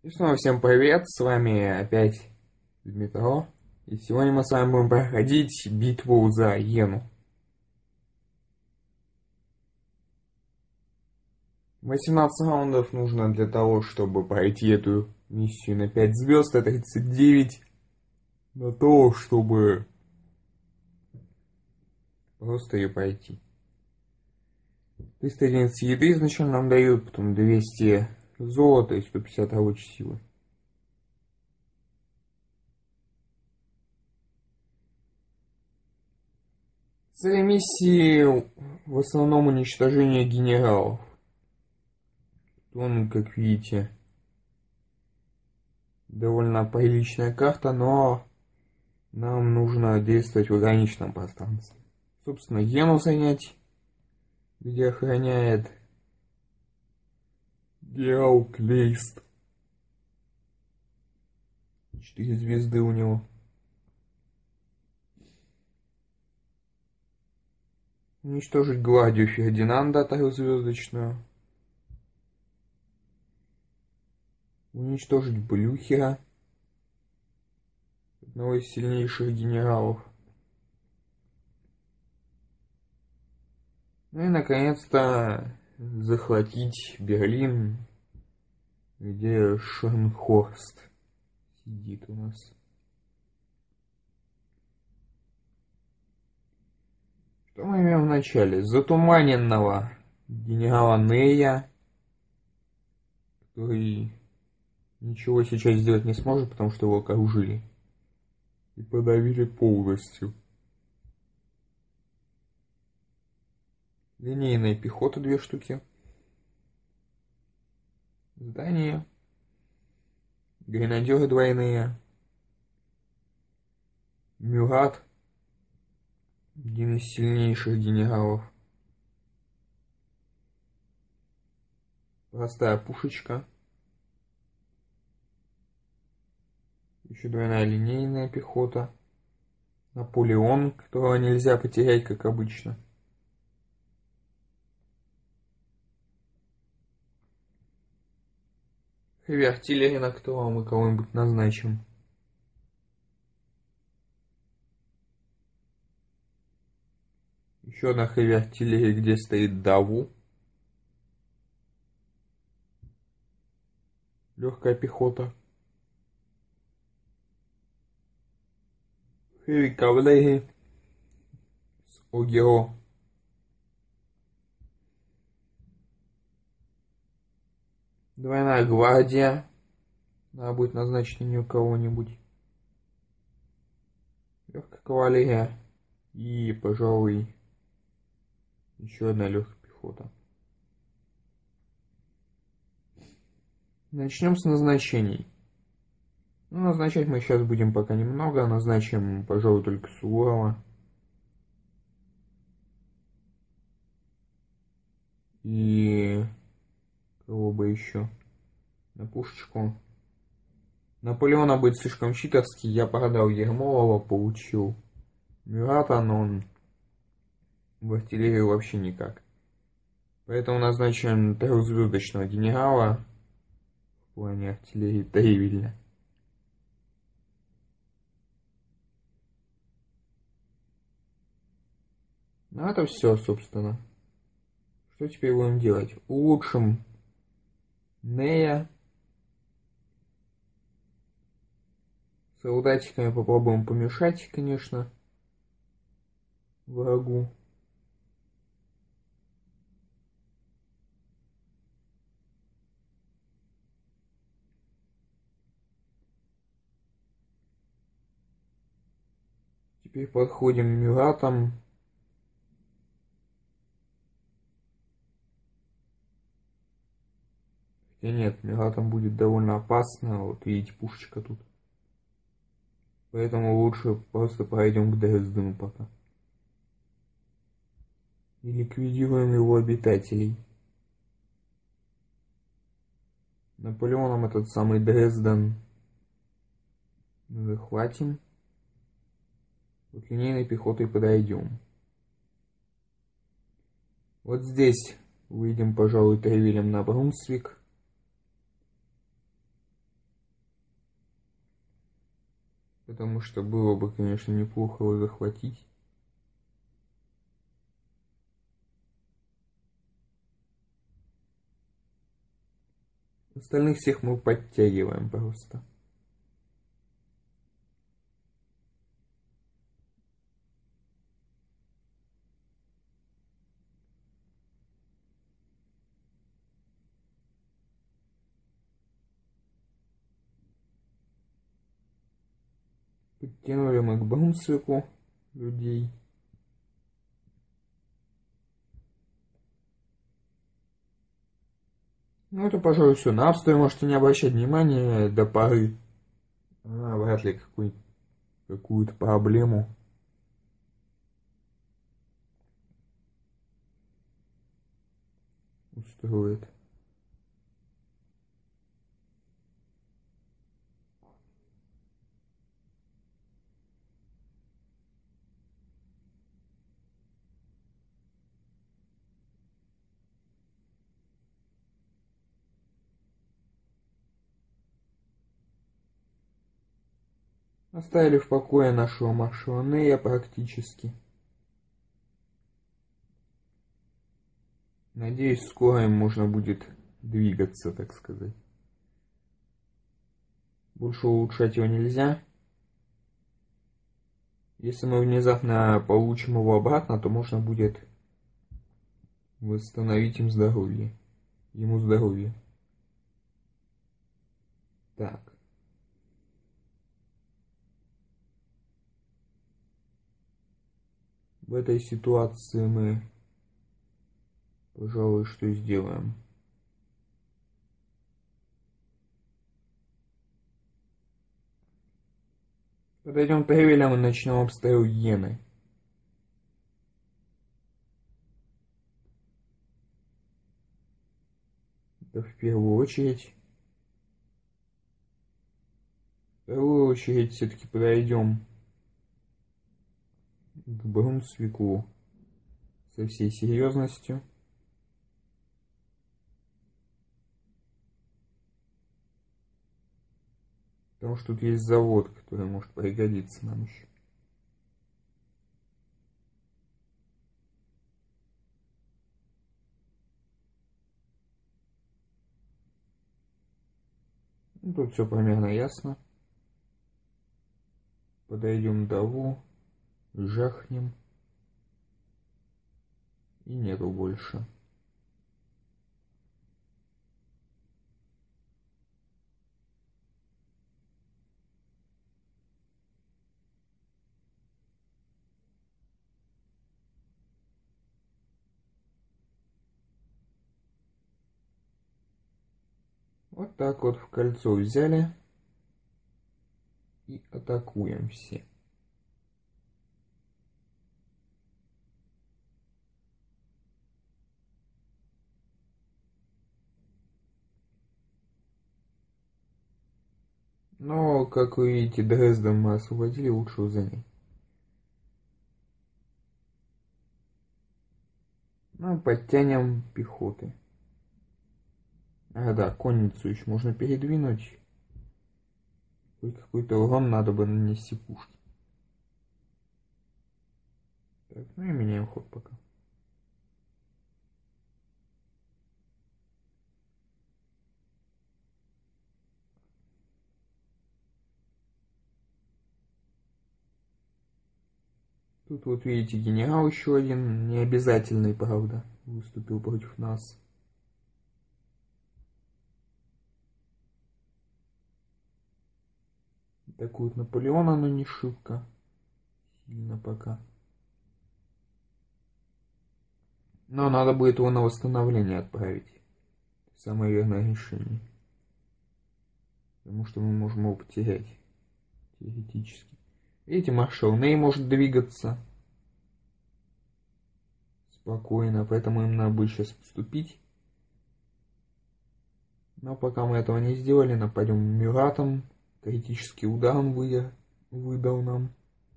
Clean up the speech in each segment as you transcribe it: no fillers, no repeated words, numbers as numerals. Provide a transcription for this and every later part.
И снова всем привет, с вами опять Дмитро. И сегодня мы с вами будем проходить битву за Йену. 18 раундов нужно для того, чтобы пройти эту миссию на 5 звезд, а 39 на то, чтобы просто ее пройти. 311 еды изначально нам дают, потом 200 золота и 150 рабочей силы. Цель миссии в основном уничтожение генералов. Он, как видите, довольно приличная карта, но нам нужно действовать в ограниченном пространстве. Собственно, Йену занять, где охраняет генерал Клейст. 4 звезды у него. Уничтожить гвардию Фердинанда, трехзвездочную. Уничтожить Блюхера, одного из сильнейших генералов. Ну и, наконец-то, захватить Берлин, где Шернхорст сидит у нас. Что мы имеем в начале? Затуманенного генерала Нея, который ничего сейчас сделать не сможет, потому что его окружили и подавили полностью. Линейная пехота 2 штуки. Здания. Гренадеры двойные. Мюрат. Один из сильнейших генералов. Простая пушечка. Еще двойная линейная пехота. Наполеон, которого нельзя потерять, как обычно. Хэви артиллерия, на которого мы кого-нибудь назначим. Еще одна хэви артиллерия, где стоит Даву. Легкая пехота. Хэви кавалерия с Огеро. Двойная гвардия. Надо будет назначить на нее кого-нибудь. Легкая кавалерия. И, пожалуй, еще одна легкая пехота. Начнем с назначений. Ну, назначать мы сейчас будем пока немного. Назначим, пожалуй, только Суворова. И кого бы еще? На пушечку. Наполеона будет слишком читерский. Я продал Ермолова, получил Мюрата, но он в артиллерию вообще никак. Поэтому назначим трехзвездочного генерала в плане артиллерии Тревилля. Ну, это все, собственно. Что теперь будем делать? Улучшим Нея. Солдатиками попробуем помешать, конечно, врагу. Теперь подходим к Мюратам. Хотя нет, Мюратам будет довольно опасно. Вот видите, пушечка тут. Поэтому лучше просто пройдем к Дрездену пока. И ликвидируем его обитателей. Наполеоном этот самый Дрезден захватим. Вот линейной пехотой подойдем. Вот здесь выйдем, пожалуй, Тревилем на Брунсвик. Потому что было бы, конечно, неплохо его захватить. Остальных всех мы подтягиваем просто. Подтянули мы к Брунсвику людей. Ну, это, пожалуй, все. На Австрию можете не обращать внимания до поры. Она вряд ли какую-то проблему устроит. Оставили в покое нашего маршала Нея практически. Надеюсь, скоро им можно будет двигаться, так сказать. Больше улучшать его нельзя. Если мы внезапно получим его обратно, то можно будет восстановить им здоровье. Ему здоровье. Так. В этой ситуации мы, пожалуй, что сделаем. Подойдем к Тревелям и начнем обстрел Йены. Это в первую очередь. В первую очередь все-таки подойдем к Брунсвику со всей серьезностью. Потому что тут есть завод, который может пригодиться нам еще. Ну, тут все примерно ясно. Подойдем к Даву, жахнем. И нету больше. Вот так вот в кольцо взяли и атакуем все. Но, как вы видите, Дрезден мы освободили, лучше его занять. Ну, подтянем пехоты. А, да, конницу еще можно передвинуть. Хоть какой-то урон надо бы нанести пушки. Так, ну и меняем ход пока. Тут вот видите, генерал еще один, необязательный, правда, выступил против нас. Атакуют Наполеона, но не шибко. Сильно пока. Но надо будет его на восстановление отправить. Самое верное решение. Потому что мы можем его потерять. Теоретически. Видите, маршал Ней может двигаться спокойно, поэтому им надо будет сейчас отступить. Но пока мы этого не сделали, нападем Мюратом. Критический удар он выдал нам.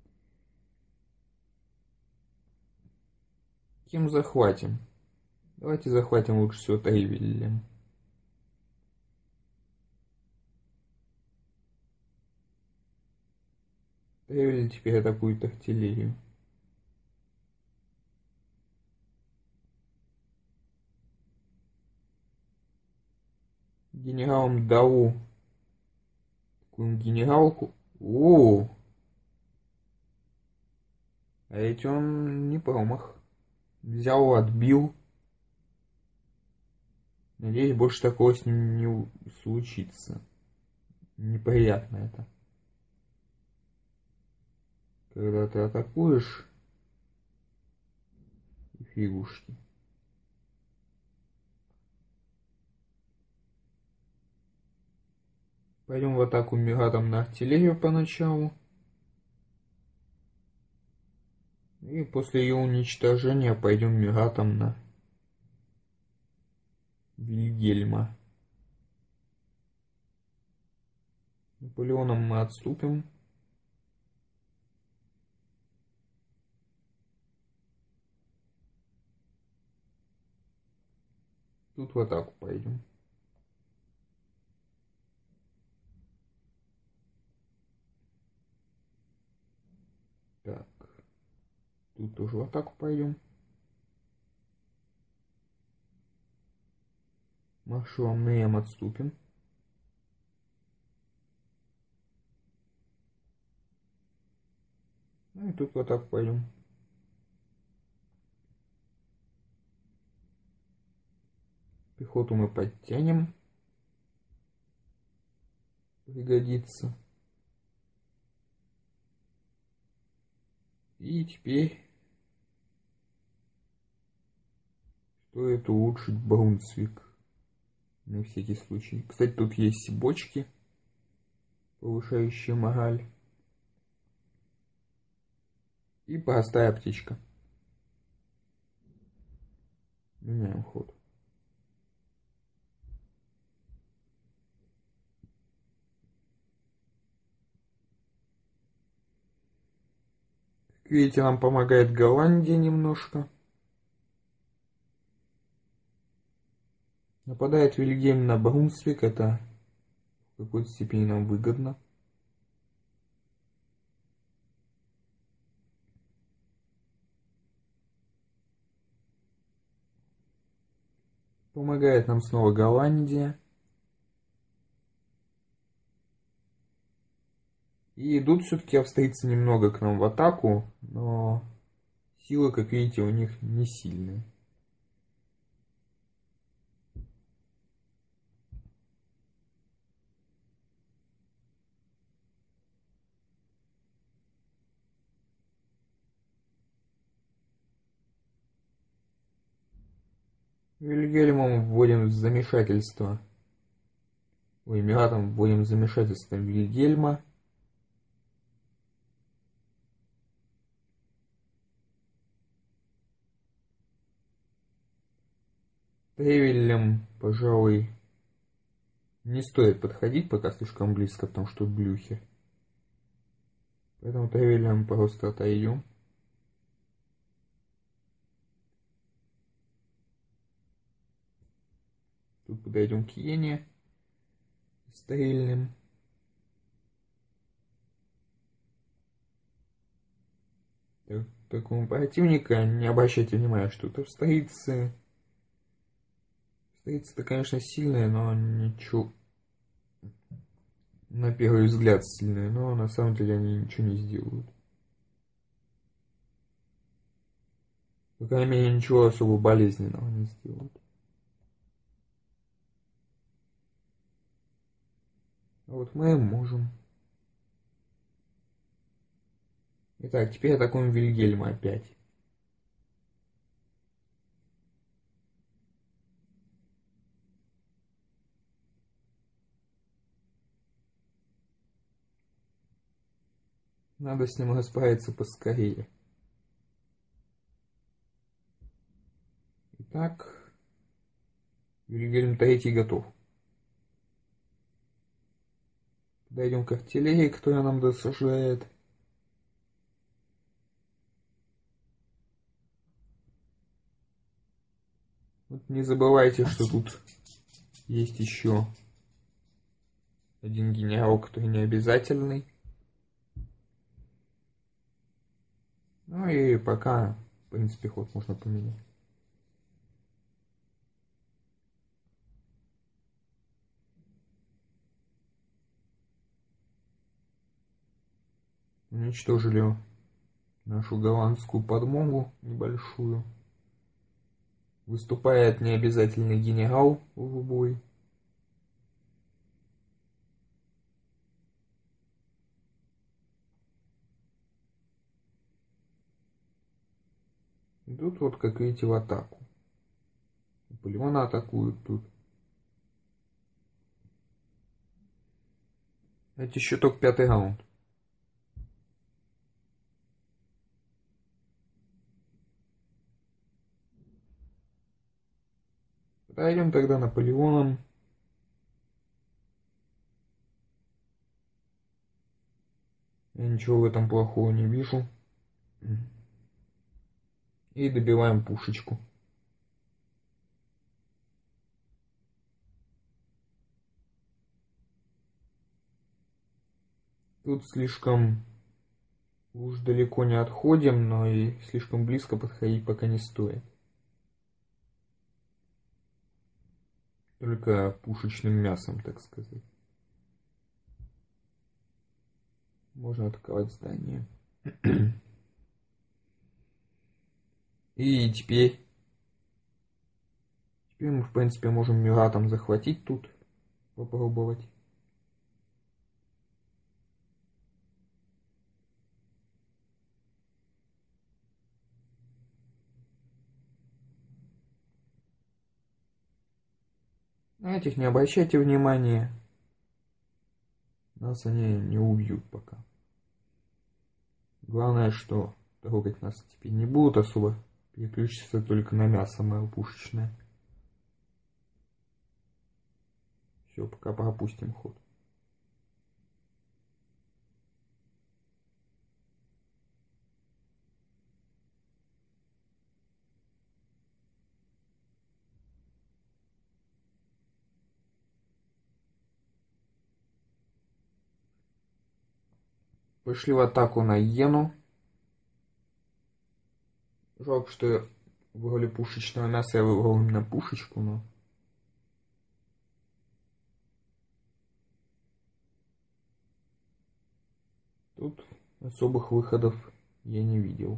Кем захватим? Давайте захватим лучше всего Тревелем. Тревель теперь атакует артиллерию. Генералом Дау. Такую генералку. О! А ведь он не промах. Взял, отбил. Надеюсь, больше такого с ним не случится. Неприятно это. Когда ты атакуешь, фигушки. Пойдем в атаку мигатом на артиллерию поначалу. И после ее уничтожения пойдем мигатом на Вильгельма. Наполеоном мы отступим. Тут в атаку пойдем. Так. Тут тоже в атаку пойдем. Маршалом на М отступим. Ну и тут в атаку пойдем. Пехоту мы подтянем. Пригодится. И теперь стоит улучшить Брунсвик. На всякий случай. Кстати, тут есть бочки, повышающие мораль. И простая птичка. Меняем ход. Как видите, нам помогает Голландия немножко. Нападает Вильгельм на Брунсвик. Это в какой-то степени нам выгодно. Помогает нам снова Голландия. И идут все-таки австрийцы немного к нам в атаку, но силы, как видите, у них не сильные. Вильгельмом вводим в замешательство. Эмиратом вводим в замешательство Вильгельма. Тревелем, пожалуй, не стоит подходить пока слишком близко, потому что Блюхер. Поэтому Тревелем просто отойдем. Тут подойдем к Йене. Стрельным. Такому противника не обращайте внимания, что это австрийцы. Австрийцы-то, конечно, сильные, но ничего. На первый взгляд сильные, но на самом деле они ничего не сделают. По крайней мере, ничего особо болезненного не сделают. А вот мы можем. Итак, теперь атакуем Вильгельма опять. Надо с ним расправиться поскорее. Итак, Вильгельм III готов. Подойдем к артиллерии, которая нам досаждает. Вот не забывайте, что тут есть еще один генерал, который не обязательный. Ну и пока, в принципе, ход можно поменять. Уничтожили нашу голландскую подмогу небольшую. Выступает необязательный генерал в бой. Идут вот, как видите, в атаку. Наполеона атакуют тут. Это еще только 5-й раунд. Пройдем тогда Наполеоном. Я ничего в этом плохого не вижу. И добиваем пушечку. Тут слишком уж далеко не отходим, но и слишком близко подходить пока не стоит. Только пушечным мясом, так сказать. Можно атаковать здание. И теперь мы, в принципе, можем Мюратом захватить тут. Попробовать. На этих не обращайте внимания. Нас они не убьют пока. Главное, что трогать нас теперь не будут особо. Переключиться только на мясо мое пушечное. Все, пока пропустим ход. Пошли в атаку на Йену. Жалко, что в роли пушечного мяса я выбрал именно пушечку, но... Тут особых выходов я не видел.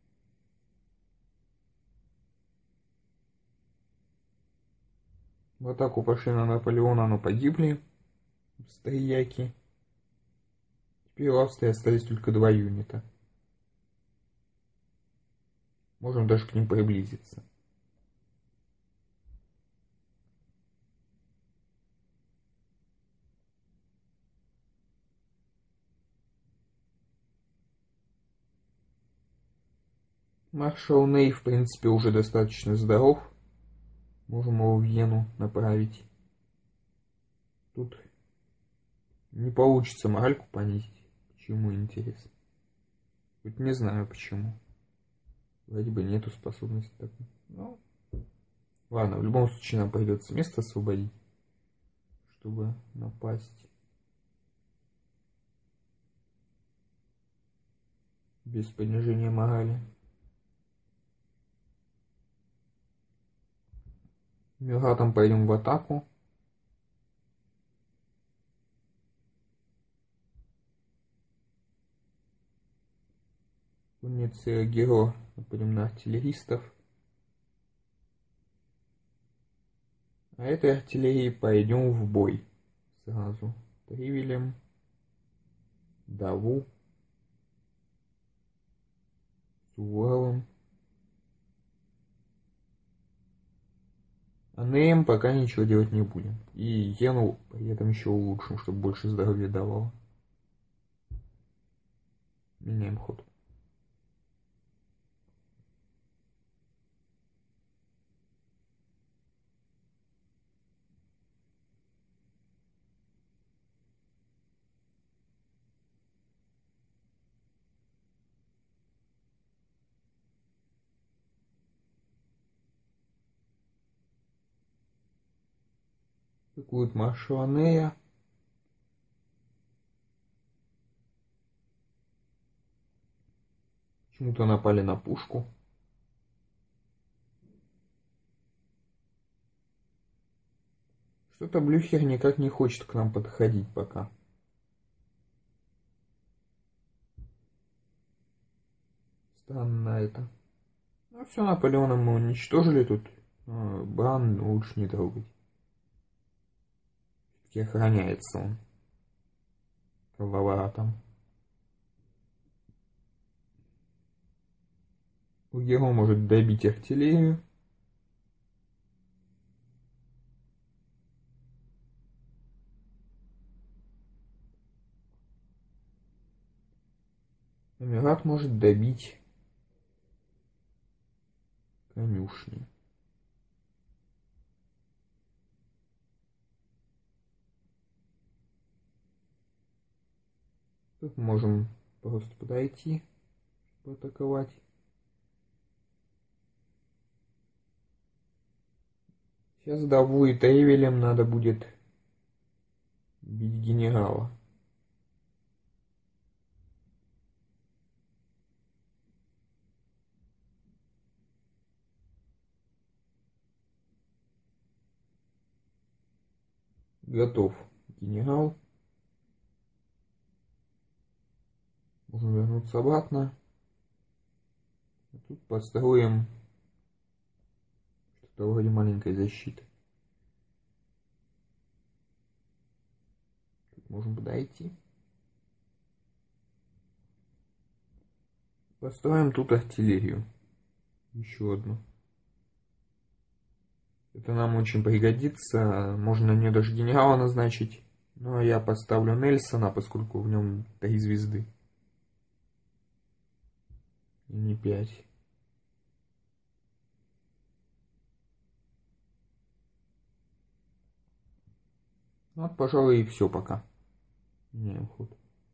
В атаку пошли на Наполеона, но погибли австрияки. Теперь в Австрии остались только 2 юнита. Можем даже к ним приблизиться. Маршал Ней, в принципе, уже достаточно здоров. Можем его в Вену направить. Тут не получится моральку понизить. Почему, интересно? Вот не знаю почему. Вроде бы нету способности такой. Ну, ладно, в любом случае нам придется место освободить, чтобы напасть. Без понижения морали. Мюратом пойдем в атаку. Конница Геро. Нападем на артиллеристов. А этой артиллерии пойдем в бой. Сразу. Тривелем. Даву. Суворовым. А Неем пока ничего делать не будем. И Йену при этом еще улучшим, чтобы больше здоровья давало. Меняем ход. Атакует маршала Нея. Почему-то напали на пушку. Что-то Блюхер никак не хочет к нам подходить пока. Странно это. Ну все, Наполеона мы уничтожили тут. Бран лучше не трогать. Все-таки охраняется он. Кавалератом. Угеро может добить артиллерию. Эмират может добить конюшни. Тут можем просто подойти, поатаковать. Сейчас Даву и Тревелем надо будет бить генерала. Готов генерал. Можем вернуться обратно. А тут построим что-то вроде маленькой защиты. Тут можем подойти. Построим тут артиллерию. Еще одну. Это нам очень пригодится. Можно на нее даже генерала назначить. Но я поставлю Нельсона, поскольку в нем 3 звезды. И не 5. Вот, пожалуй, и все пока. Меняем ход.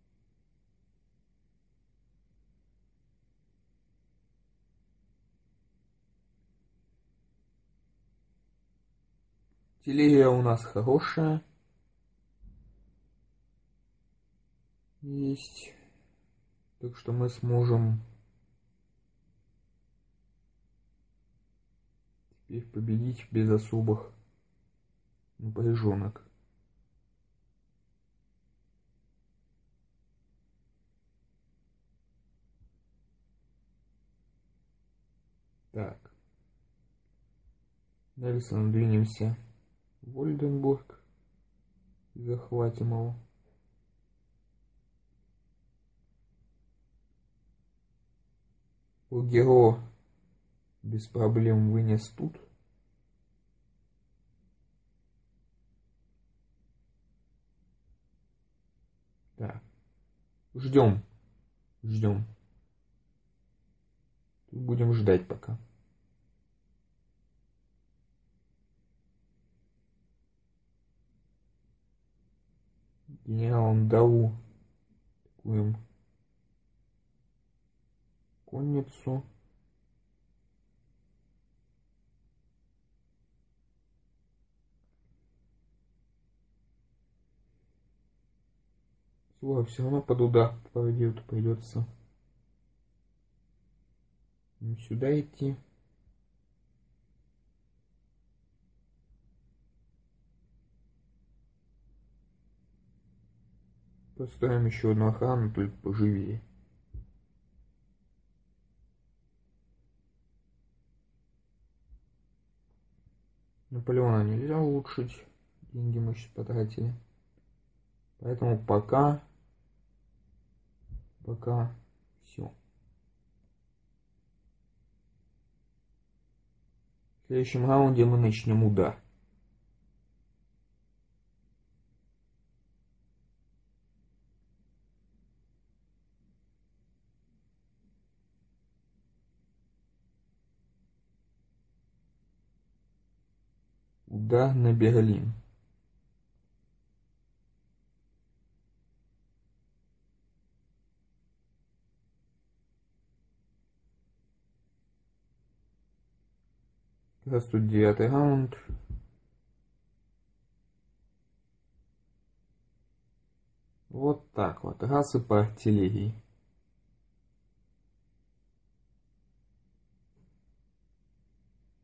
Артиллерия у нас хорошая. Есть. Так что мы сможем теперь победить без особых напряженок. Так. Дальше двинемся в Ольденбург и захватим его. Угеро без проблем вынес тут. Так. Ждем. Ждем. Тут будем ждать пока. Генералом Дау атакуем конницу. Сура все равно под удар пойдет, придется сюда идти. Построим еще одну охрану, только поживее. Наполеона нельзя улучшить. Деньги мы сейчас потратили. Поэтому пока все. В следующем раунде мы начнем удар. Удар на Берлин. Как раз тут 9-й раунд. Вот так вот. Раз и по артиллерии.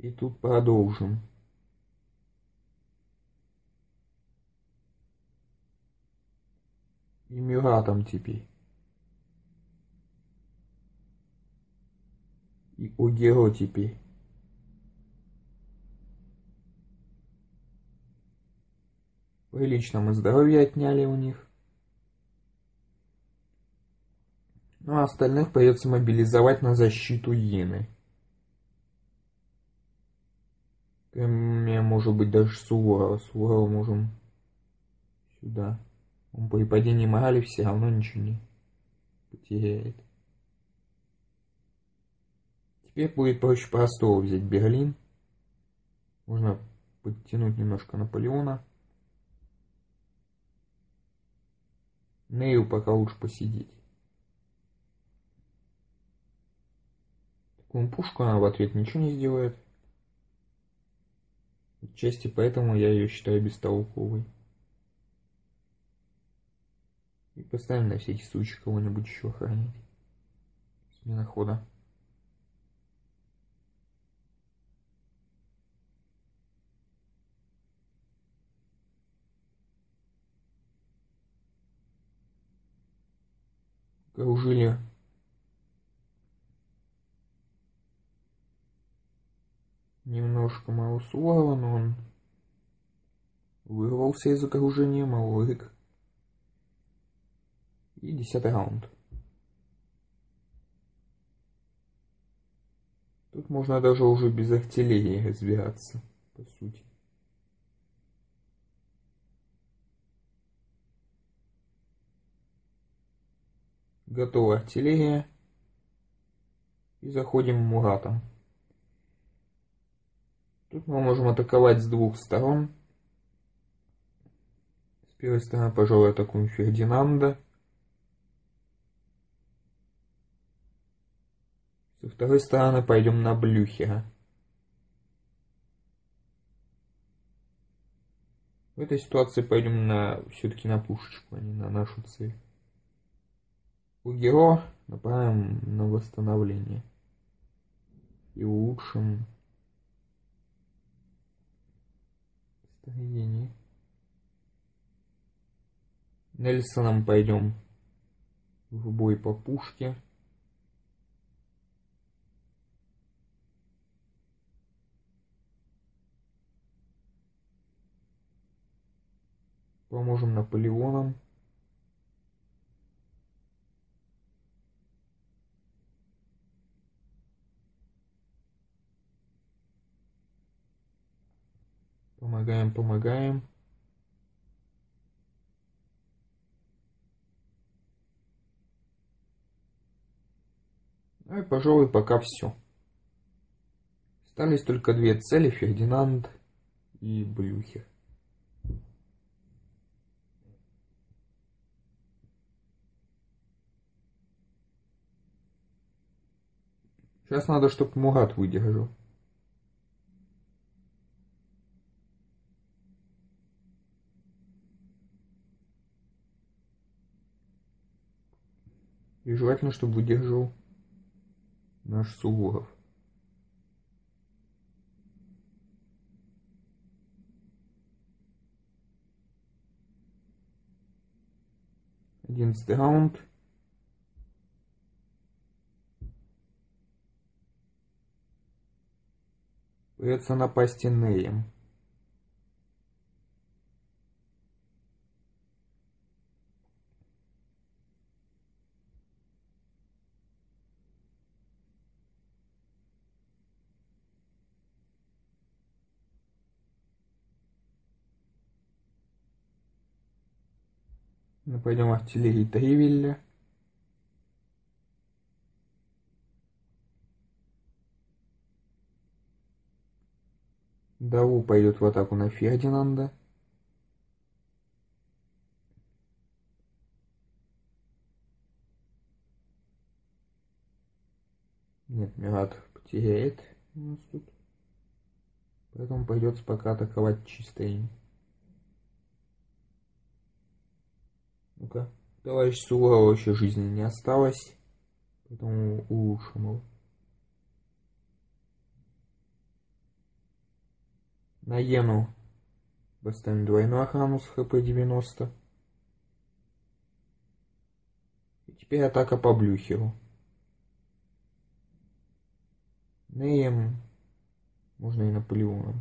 И тут продолжим. Эмиратом теперь. И Огеро теперь. Прилично мы здоровье отняли у них. Ну а остальных придется мобилизовать на защиту Йены. Кроме, может быть, даже Суворова. Суворова можем сюда. Он при падении морали все равно ничего не потеряет. Теперь будет проще простого взять Берлин. Можно подтянуть немножко Наполеона. Нею пока лучше посидеть. Такую пушку она в ответ ничего не сделает. Отчасти поэтому я ее считаю бестолковой. И поставим на всякий случай кого-нибудь еще охранять. Смена хода. Окружили немножко Малосуворова, но он вырвался из окружения. Малорик. И 10-й раунд. Тут можно даже уже без артиллерии разбираться, по сути. Готова артиллерия. И заходим Муратом. Тут мы можем атаковать с двух сторон. С первой стороны, пожалуй, атакуем Фердинанда. Со второй стороны пойдем на Блюхера. В этой ситуации пойдем все-таки на пушечку, а не на нашу цель. Огеро направим на восстановление. И улучшим строение. Нельсоном пойдем в бой по пушке. Поможем Наполеоном. Помогаем. Ну и, пожалуй, пока все. Остались только две цели: Фердинанд и Блюхер. Сейчас надо, чтобы Мурат выдержал. И желательно, чтобы выдержал наш Суворов. Одиннадцатый раунд. Придется напасть Энеем. Мы пойдем артиллерии Тривелля. Даву пойдет в атаку на Фердинанда. Нет, Мират потеряет у нас тут. Поэтому придется пока атаковать чисто им. Ну-ка, товарищ Суворова еще жизни не осталось. Поэтому улучшим его. На Йену поставим двойную охрану с хп 90. И теперь атака по Блюхеру. Неем. Можно и Наполеоном.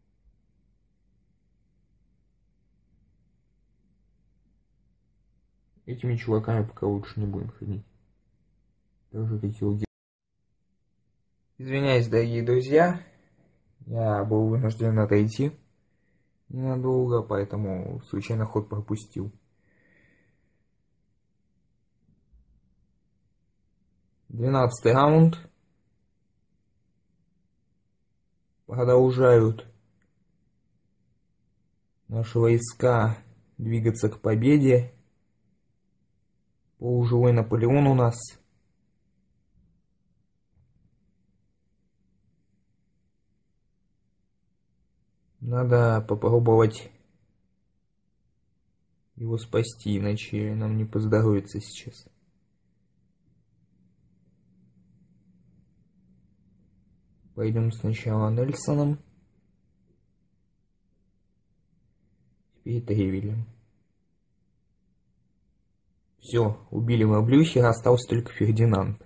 Этими чуваками пока лучше не будем ходить. Также хотел... Извиняюсь, дорогие друзья. Я был вынужден отойти ненадолго, поэтому случайно ход пропустил. 12-й раунд. Продолжают наши войска двигаться к победе. Полуживой Наполеон у нас. Надо попробовать его спасти, иначе нам не поздоровится сейчас. Пойдем сначала Нельсоном. Теперь Тревелем. Все, убили мы Блюхера, остался только Фердинанд.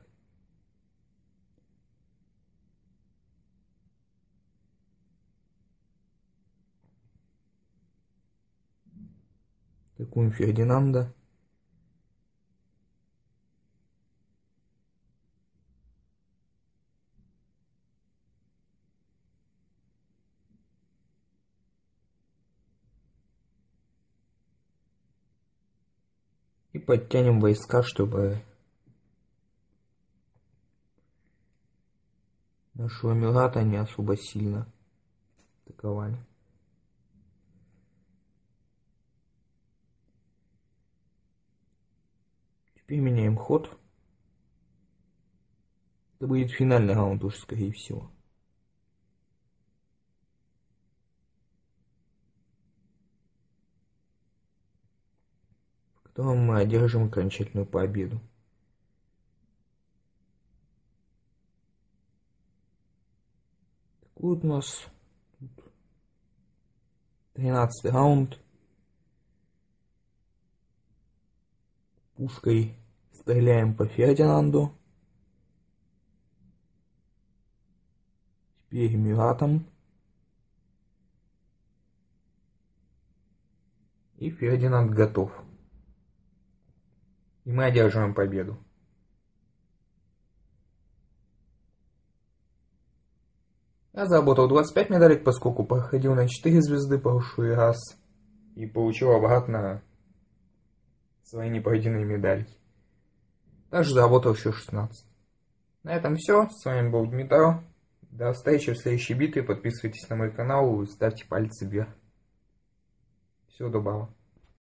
Атакуем Фердинанда. И подтянем войска, чтобы нашего Мюрата не особо сильно атаковали. Теперь меняем ход. Это будет финальный раунд уже, скорее всего. В котором мы одержим окончательную победу. Вот у нас 13-й раунд. Пушкой стреляем по Фердинанду. Теперь Мюратом. И Фердинанд готов. И мы одерживаем победу. Я заработал 25 медалек, поскольку проходил на 4 звезды прошлый раз. И получил обратно свои непройденные медальки. Также заработал еще 16. На этом все. С вами был Дмитро. До встречи в следующей битве. Подписывайтесь на мой канал и ставьте пальцы вверх. Всего доброго.